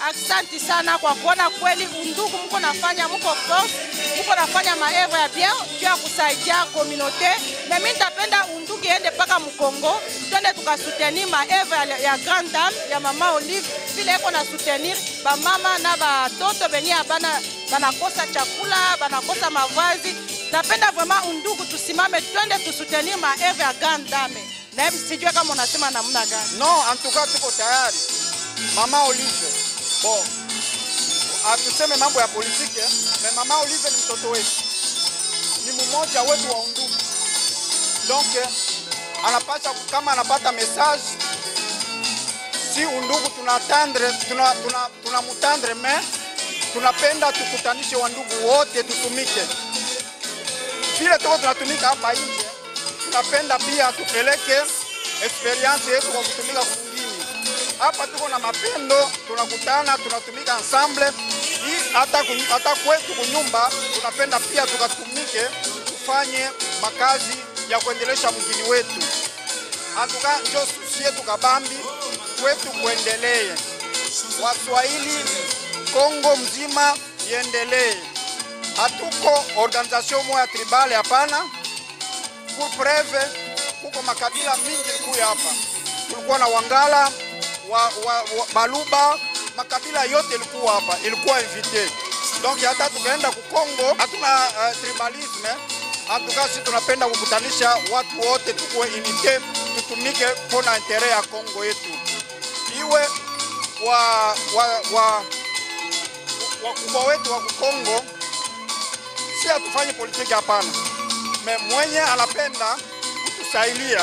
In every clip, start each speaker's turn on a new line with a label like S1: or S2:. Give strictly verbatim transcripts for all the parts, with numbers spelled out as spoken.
S1: Asante sana kwa kuona kweli undugu mko nafanya, mko force, mko nafanya maevre ya bien kia kusaidia communauté. Mais mimi nitapenda undugu ende paka Mkongo, twende tukasoutenir maevre ya Grande Dame ya Mama Olive, vile iko na soutenir ba mama na ba toto benye bana banakosa chakula, banakosa mavazi. Napenda vraiment undugu tusimame, twende tusoutenir maevre ya Grande Dame. Na hivi sijui kama unasema namna gani.
S2: No, en tout cas tuko tayari. Mama Olive, bon, atuseme mambo ya politiki, mais Mama Olive ni mtoto wetu, ni mmoja wetu wa undugu. Donc anapata, kama anapata message, si undugu tunatendre, tuna tuna tunamutandre, mais tunapenda tukutanishe wandugu wote tutumike. Vile tuko tunatumika hapa nje, tunapenda pia tupeleke experience yetu kwa kutumika kwingine. Hapa tuko na mapendo, tunakutana, tunatumika ensemble. Hii hata hata kwetu kunyumba tunapenda pia tukatumike, tufanye makazi ya kuendelesha mjini wetu. Atuka njo susi yetu kabambi kwetu kuendelee. Waswahili Kongo mzima iendelee. Hatuko organisation moja tribale hapana. Pour preuve kuko makabila mingi kuya hapa. Tulikuwa na Wangala, wa, wa, wa Baluba, makabila yote ilikuwa hapa, ilikuwa invité. Donc hata tukaenda ku Kongo, hatuna uh, tribalisme. En tout cas, si tunapenda kukutanisha watu wote tukue unité, tutumike pona intérêt ya Kongo yetu. Iwe wa wa wa wakubwa wetu wa Kongo, si atufanye politiki hapana. Me mwenye anapenda kutusaidia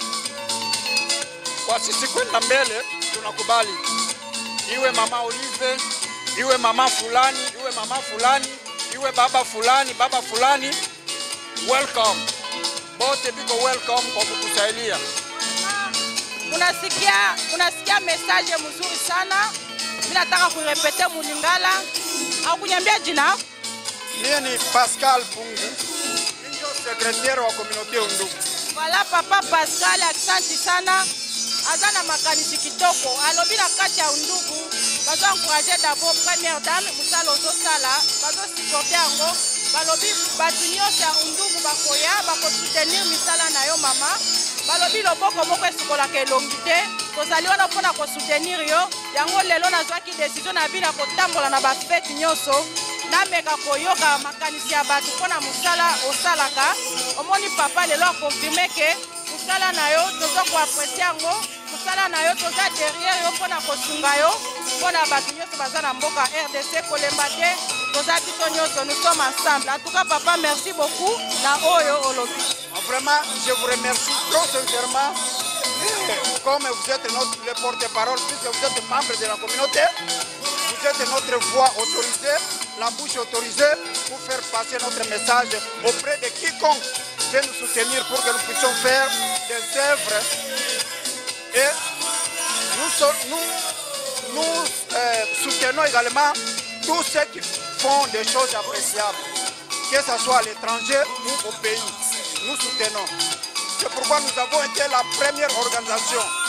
S2: kwa sisi kwenda mbele, tunakubali. Iwe Mama Olive, iwe mama fulani, iwe mama fulani, iwe baba fulani, baba fulani, welcome. Bote biko welcome kwa kutusaidia.
S1: Unasikia, unasikia message mzuri sana. Mimi nataka kurepete mulingala. Au kunyambia jina?
S2: Mimi ni Pascal Pungu. Ndio secrétaire wa communauté undugu.
S1: Voilà papa Pascal, asante sana. Azana makanisi kitoko. Alobi na kati ya undugu. Bazo encourager d'abord première dame musalo zo sala, bazo supporter yango. Balobi batunyo ya undugu bakoya, bako soutenir misala na yo mama. Balobi loboko moko esikola ke longite. Tozali wana pona ko soutenir yo. Yango lelo nazwaki décision na bina ko tambola na ba fête nyoso. Na meka koyoka makanisi ya batu pona musala osalaka. Omoni papa lelo confirmer ke musala na yo tozo ko apprécier yango. Musala na yo toza derrière yo pona ko sunga yo. Pona batu nyoso bazana mboka R D C kolemba te. Toza biso nyoso, nous sommes ensemble. En tout cas papa, merci beaucoup na oyo olobi.
S2: Vraiment, je vous remercie trop sincèrement. Comme vous êtes notre le porte-parole, puisque vous êtes membre de la communauté, vous êtes notre voix autorisée, la bouche autorisée pour faire passer notre message auprès de quiconque veut nous soutenir pour que nous puissions faire des œuvres. Et nous, nous, nous euh, soutenons également tous ceux qui font des choses appréciables, que ce soit à l'étranger ou au pays. Nous soutenons. C'est pourquoi nous avons été la première organisation